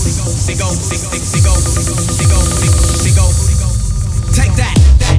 Take that.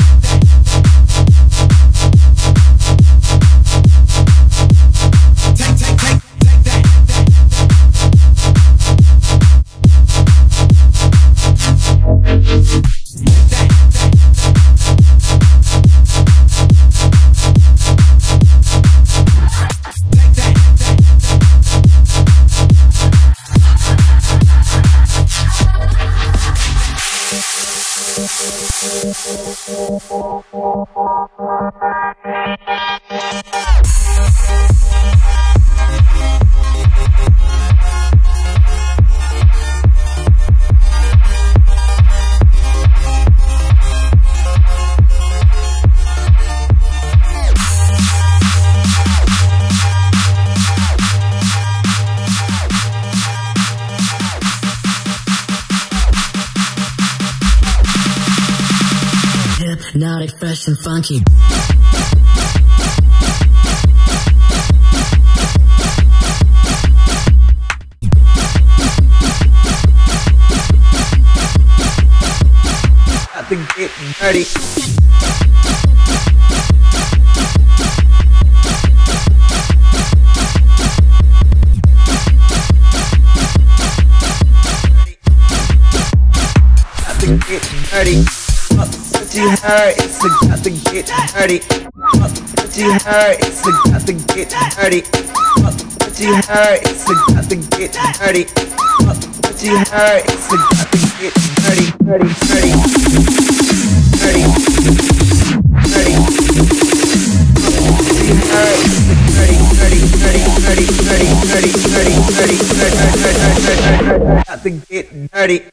Hypnotic, fresh and funky. Got to get dirty. Got to get dirty. What you heard, it's a got to get dirty. What you heard, it's a got to get dirty. What you heard, it's a got to get dirty. What you heard, it's a got to get dirty, dirty, dirty, dirty, dirty. What you heard, it's a dirty, dirty, dirty, dirty, dirty, dirty, dirty, dirty, dirty, got to get dirty.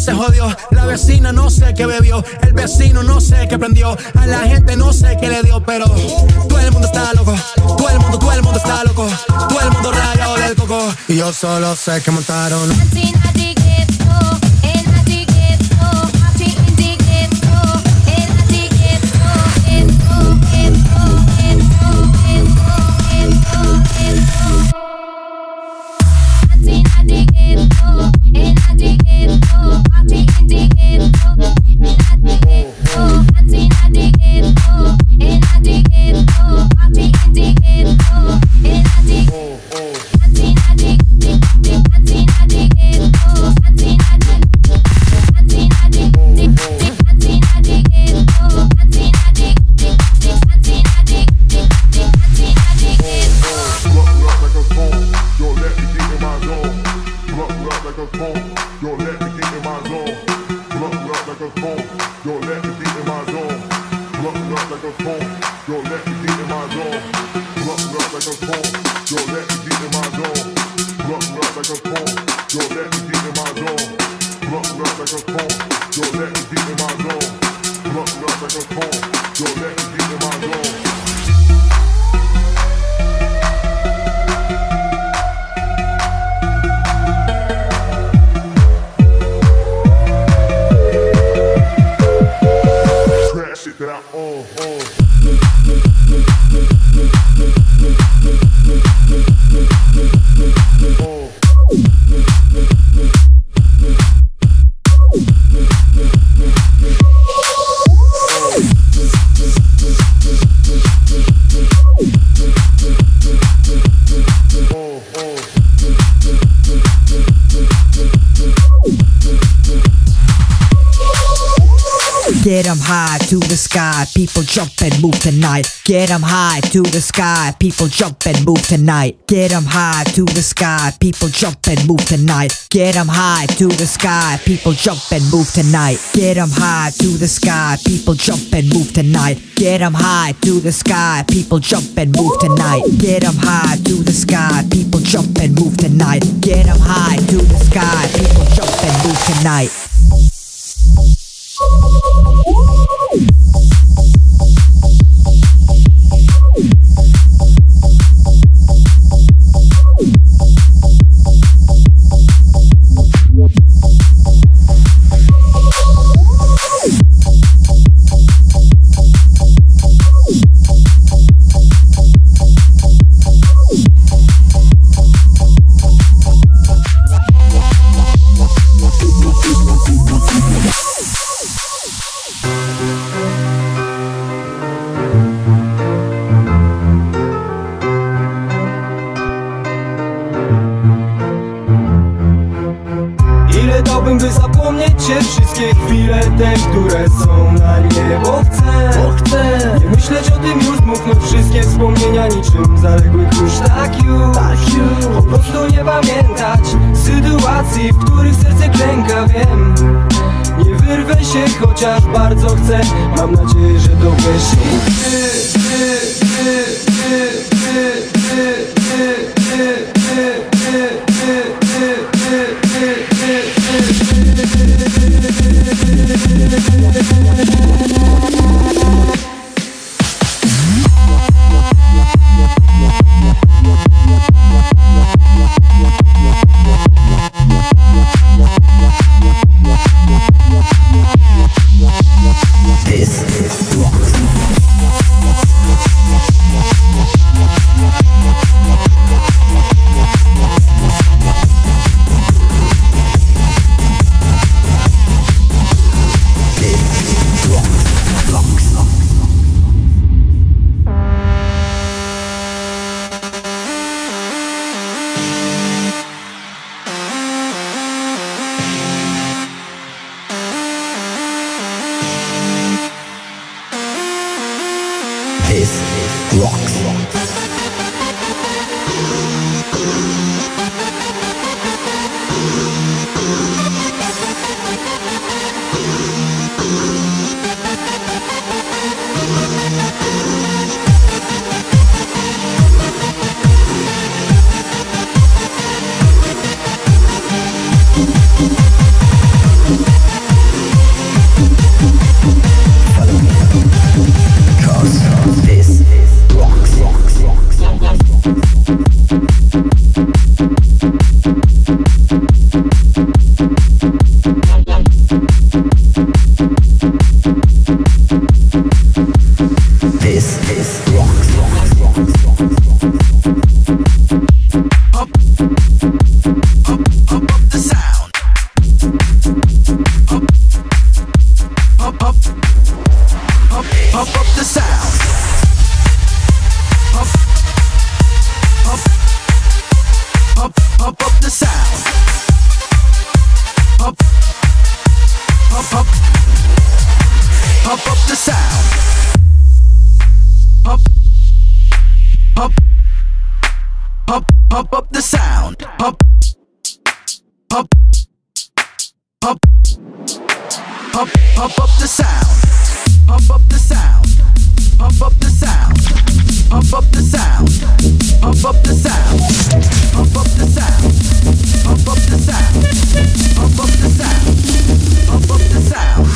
se jodió. La vecina no sé qué bebió, el vecino no sé qué prendió, a la gente no sé qué le dio, pero todo el mundo está loco, todo el mundo está loco, todo el mundo rayado del coco. Y yo solo sé que montaron. Get 'em high to the sky, people jump and move tonight. Get 'em high to the sky, people jump and move tonight. Get 'em high to the sky, people jump and move tonight. Get 'em high to the sky, people jump and move tonight. Get 'em high to the sky, people jump and move tonight. Get 'em high to the sky, people jump and move tonight. Get 'em high to the sky, people jump and move tonight. Get 'em high to the sky, people jump and move tonight. By zapomnieć cię, wszystkie chwile te, które są na nie, bo chcę nie myśleć o tym już, zmuknąć wszystkie wspomnienia niczym zaległy kurz. Tak już, po prostu nie pamiętać sytuacji, w których serce klęka, wiem. Nie wyrwę się, chociaż bardzo chcę, mam nadzieję, że to wiesz. Pump up the sound. Pump up the sound. Pump up the sound. Pump up the sound. Pump up the sound. Pump up the sound. Pump up the sound. Pump up the sound. Pump up the sound. Pump up the sound.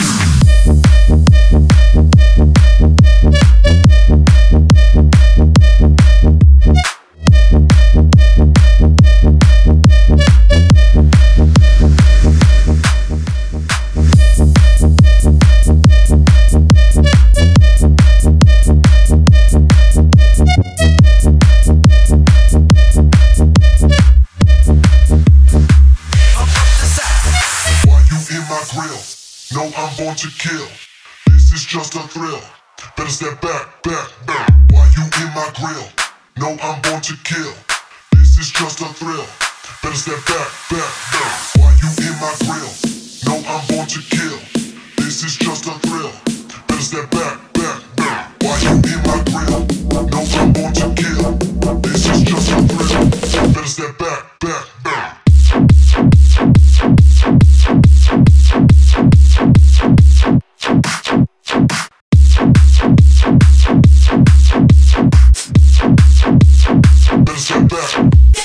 No, I'm born to kill. This is just a thrill. Better step back, back, back. Why you in my grill? No, I'm born to kill. This is just a thrill. Better step back, back, back. Why you in my grill? No, I'm born to kill. This is just a thrill. Better step back, back, back. Why you in my grill? No, I'm born to kill. This is just a thrill. Better step back, back, back. Better step back.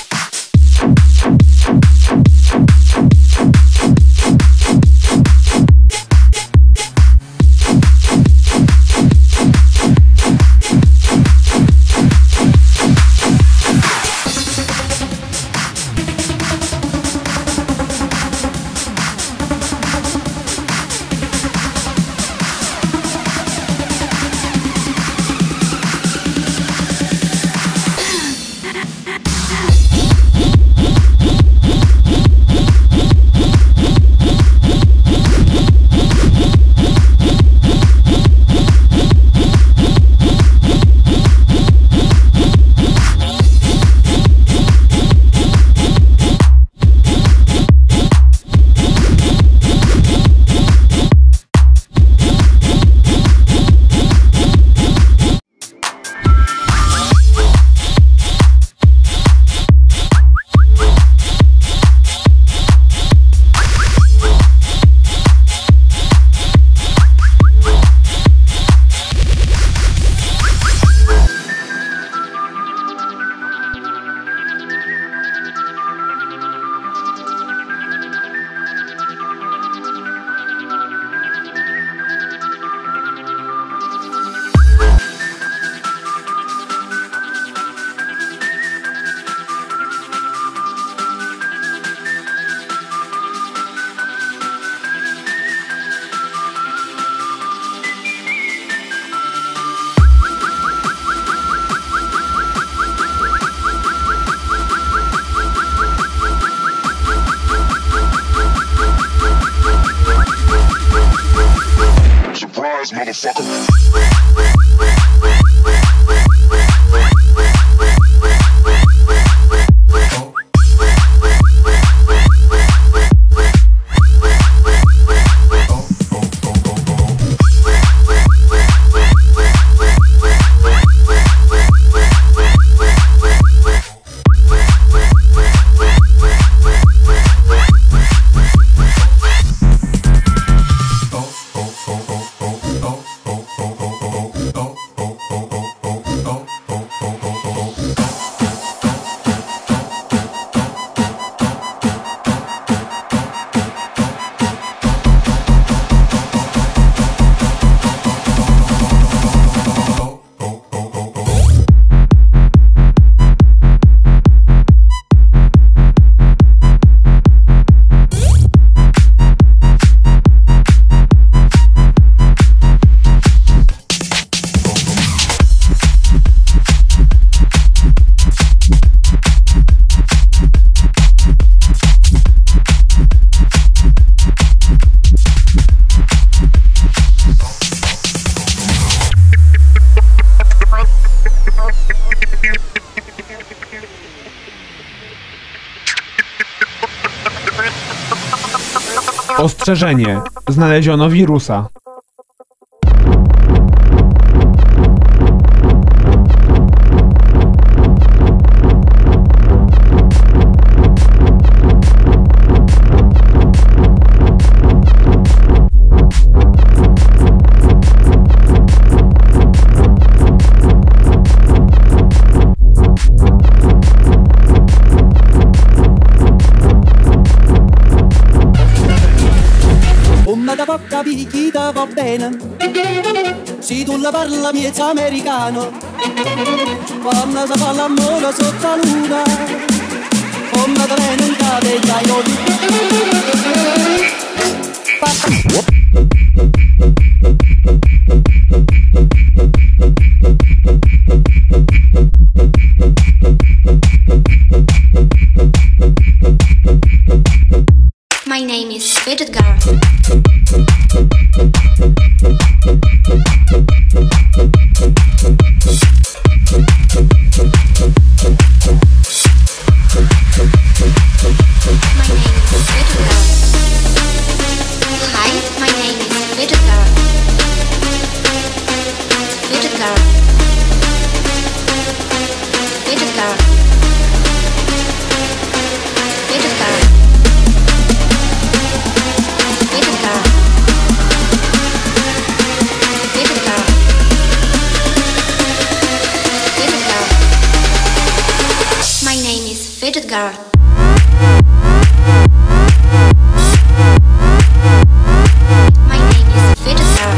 Motherfucker. Ostrzeżenie. Znaleziono wirusa. Da porta picchita va bene, si tu la parla miezza americano, quando si fa l'amore sotto la luna, come da venga degli aioli. My name is Fidget Girl. Fidget Girl. My name is Fidget Girl.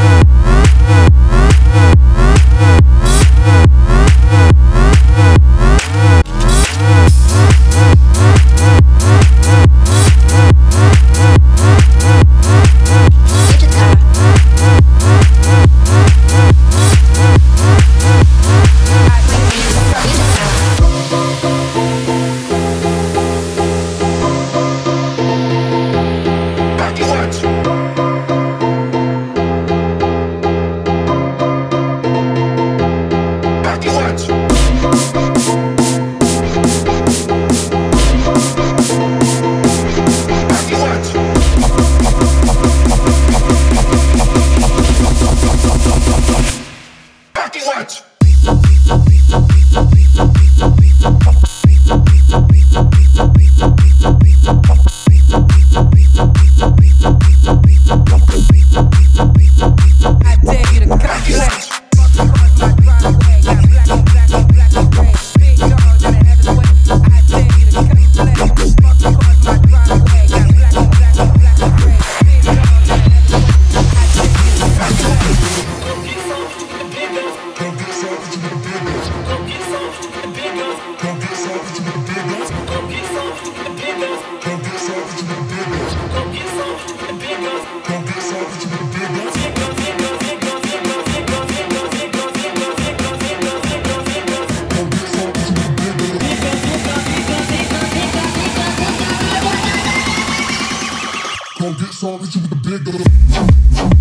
Go get some with you with the big